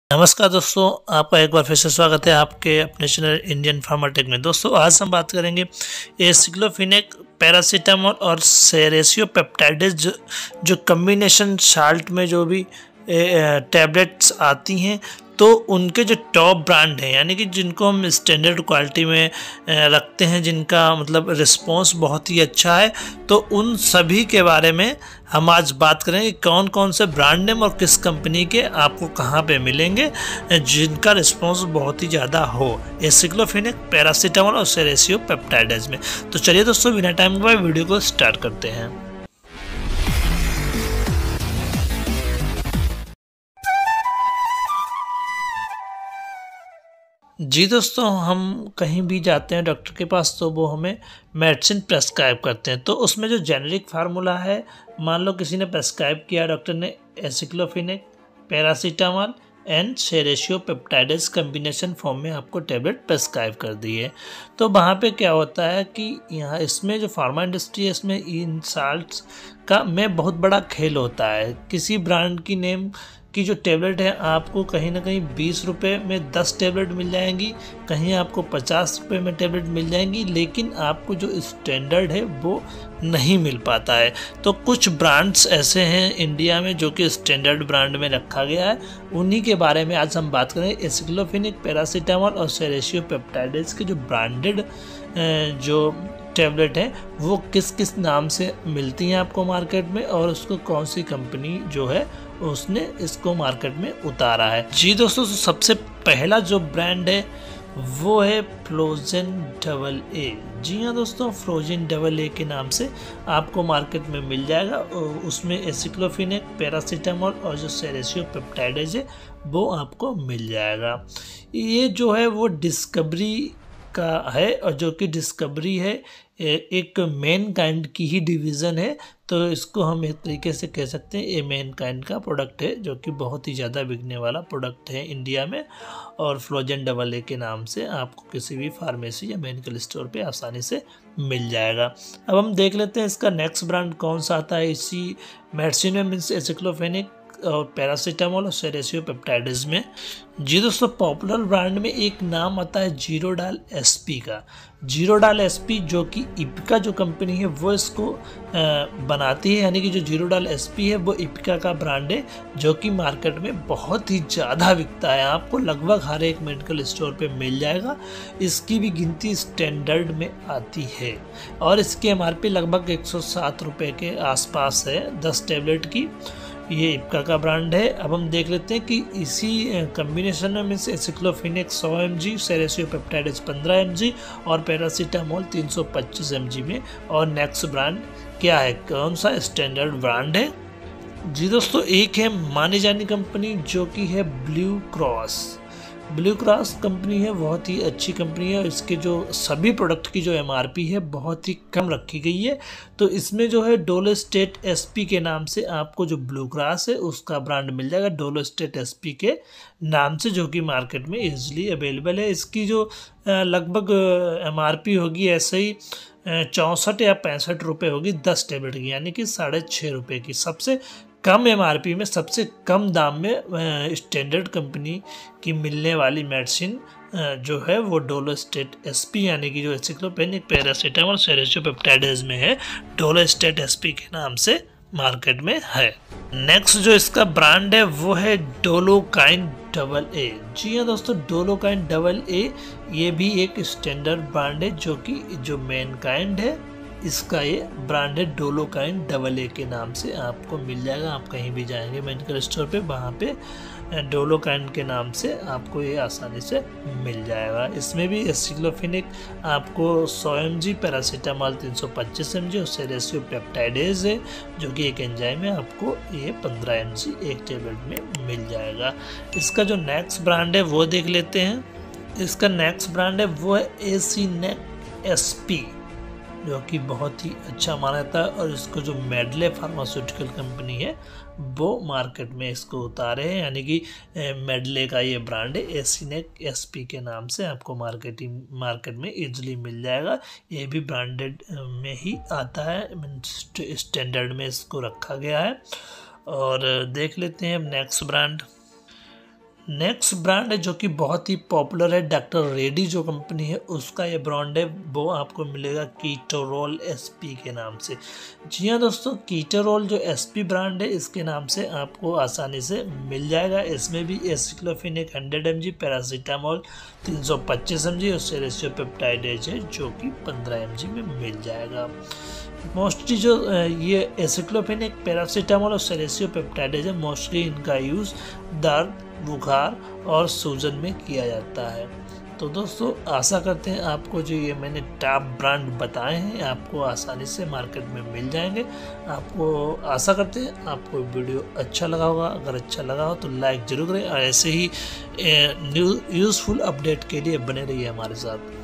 नमस्कार दोस्तों, आपका एक बार फिर से स्वागत है आपके अपने चैनल इंडियन फार्माटेक में। दोस्तों आज हम बात करेंगे एसिक्लोफिनेक, पैरासीटामोल और सेरेसियो पेप्टाइड्स जो कम्बिनेशन साल्ट में जो भी टैबलेट्स आती हैं, तो उनके जो टॉप ब्रांड हैं, यानी कि जिनको हम स्टैंडर्ड क्वालिटी में रखते हैं, जिनका मतलब रिस्पॉन्स बहुत ही अच्छा है, तो उन सभी के बारे में हम आज बात करेंगे। कौन कौन से ब्रांड नेम और किस कंपनी के आपको कहाँ पे मिलेंगे जिनका रिस्पॉन्स बहुत ही ज़्यादा हो एसिक्लोफिनेक, पैरासीटामोल और सेरेसियो पेप्टाइड्स में। तो चलिए दोस्तों, बिना टाइम के वीडियो को स्टार्ट करते हैं। जी दोस्तों, हम कहीं भी जाते हैं डॉक्टर के पास तो वो हमें मेडिसिन प्रेस्क्राइब करते हैं, तो उसमें जो जेनेरिक फार्मूला है, मान लो किसी ने प्रेस्क्राइब किया डॉक्टर ने aceclofenac, paracetamol and serratiopeptidase combination form में आपको टैबलेट प्रेस्क्राइब कर दी है, तो वहाँ पे क्या होता है कि यहाँ इसमें जो फार्मा इंडस्ट्री है, इसमें इन साल्ट्स का में बहुत बड़ा खेल होता है। किसी ब्रांड की नेम की जो टैबलेट है आपको कहीं ना कहीं 20 रुपये में 10 टैबलेट मिल जाएंगी, कहीं आपको 50 रुपये में टैबलेट मिल जाएंगी, लेकिन आपको जो स्टैंडर्ड है वो नहीं मिल पाता है। तो कुछ ब्रांड्स ऐसे हैं इंडिया में जो कि स्टैंडर्ड ब्रांड में रखा गया है, उन्हीं के बारे में आज हम बात करेंगे। एसिक्लोफिनेक, पैरासीटामोल और सेरेसियो पेप्टाइड्स के जो ब्रांडेड जो टैबलेट है वो किस किस नाम से मिलती हैं आपको मार्केट में, और उसको कौन सी कंपनी जो है उसने इसको मार्केट में उतारा है। जी दोस्तों, सबसे पहला जो ब्रांड है वो है फ्लोजेन डबल ए। जी हाँ दोस्तों, फ्लोजेन डबल ए के नाम से आपको मार्केट में मिल जाएगा। उसमें एसिक्लोफिनेक, पैरासीटामोल और जो सेरेसियो पेप्टाइड्स है वो आपको मिल जाएगा। ये जो है वो डिस्कवरी का है, और जो कि डिस्कवरी है एक मेन काइंड की ही डिवीज़न है, तो इसको हम एक तरीके से कह सकते हैं ये मेन काइंड का प्रोडक्ट है, जो कि बहुत ही ज़्यादा बिकने वाला प्रोडक्ट है इंडिया में। और फ्लोजेन डबल ए के नाम से आपको किसी भी फार्मेसी या मेडिकल स्टोर पे आसानी से मिल जाएगा। अब हम देख लेते हैं इसका नेक्स्ट ब्रांड कौन सा आता है इसी मेडिसिन में, मीन्स एसिक्लोफिनेक और पैरासीटामोल और सेरेसियो पेप्टाइड्स में। जी दोस्तों, पॉपुलर ब्रांड में एक नाम आता है जीरोडाल एसपी का। जीरोडाल एसपी जो कि इपिका जो कंपनी है वो इसको बनाती है, यानी कि जो जीरोडाल एसपी है वो इपिका का ब्रांड है, जो कि मार्केट में बहुत ही ज़्यादा बिकता है। आपको लगभग हर एक मेडिकल स्टोर पे मिल जाएगा। इसकी भी गिनती स्टैंडर्ड में आती है और इसकी एमआरपी लगभग 107 रुपये के आसपास है 10 टैबलेट की। ये इपिका का ब्रांड है। अब हम देख लेते हैं कि इसी कम्बिनेशन में aceclofenac 100 mg, serratiopeptidase 15 mg और पैरासीटामोल 325 mg में। और नेक्स्ट ब्रांड क्या है, कौन सा स्टैंडर्ड ब्रांड है? जी दोस्तों, एक है मानी जानी कंपनी जो कि है blue cross. Blue cross company है, बहुत ही अच्छी कंपनी है। इसके जो सभी प्रोडक्ट की जो एमआरपी है बहुत ही कम रखी गई है। तो इसमें जो है डोलोस्टेट एसपी के नाम से आपको जो ब्लू क्रॉस है उसका ब्रांड मिल जाएगा, डोलोस्टेट एसपी के नाम से, जो कि मार्केट में इजीली अवेलेबल है। इसकी जो लगभग एमआरपी होगी ऐसे ही 64 या 65 रुपये होगी 10 टैबलेट की, यानी कि 6.5 रुपये की। सबसे कम एमआरपी में, सबसे कम दाम में स्टैंडर्ड कंपनी की मिलने वाली मेडिसिन जो है वो डोलोस्टेट एसपी, यानी कि जो एसिक्लोफिनेक, पैरासीटामोल, सेरेसियो पेप्टाइड्स में है, डोलोस्टेट एसपी के नाम से मार्केट में है। नेक्स्ट जो इसका ब्रांड है वो है डोलोकाइन डबल ए। जी हाँ दोस्तों, डोलोकाइन डबल ए ये भी एक स्टैंडर्ड ब्रांड है, जो कि जो मेन काइंड है इसका ये ब्रांड है डोलोकाइन डबल ए के नाम से आपको मिल जाएगा। आप कहीं भी जाएंगे मेडिकल स्टोर पे, वहाँ पे डोलोकाइन के नाम से आपको ये आसानी से मिल जाएगा। इसमें भी एसिक्लोफिनेक आपको 100 mg, पैरासीटामोल 325 mg और सेरेसियो पेप्टाइड्स है जो कि एक एंजाइम है, आपको ये 15 mg एक टैबलेट में मिल जाएगा। इसका जो नेक्स्ट ब्रांड है वो देख लेते हैं। इसका नेक्स्ट ब्रांड है वो है एसिनेक एसपी, जो कि बहुत ही अच्छा माना जाता है। और इसको जो मेडले फार्मास्यूटिकल कंपनी है वो मार्केट में इसको उतारे हैं, यानी कि मेडले का ये ब्रांड है एसिनेक एसपी के नाम से आपको मार्केट में इजीली मिल जाएगा। ये भी ब्रांडेड में ही आता है, स्टैंडर्ड में इसको रखा गया है। और देख लेते हैं नेक्स्ट ब्रांड। नेक्स्ट ब्रांड है जो कि बहुत ही पॉपुलर है, डॉक्टर रेड्डी जो कंपनी है उसका ये ब्रांड है, वो आपको मिलेगा कीटोरोल एसपी के नाम से। जी हाँ दोस्तों, कीटोरोल जो एसपी ब्रांड है इसके नाम से आपको आसानी से मिल जाएगा। इसमें भी एसिक्लोफिनेक 100 mg, पैरासीटामोल 325 mg और सेलेसियो पेप्टाइडेज है जो कि 15 mg में मिल जाएगा। मोस्टली जो ये एसिक्लोफिनेक, पैरासीटामोल और सेलेसियो पेप्टाइडेज है, मोस्टली इनका यूज़ दर्द, बुखार और सूजन में किया जाता है। तो दोस्तों आशा करते हैं आपको जो ये मैंने टॉप ब्रांड बताए हैं आपको आसानी से मार्केट में मिल जाएंगे। आपको आशा करते हैं आपको वीडियो अच्छा लगा होगा। अगर अच्छा लगा हो तो लाइक जरूर करें और ऐसे ही यूज़फुल अपडेट के लिए बने रहिए हमारे साथ।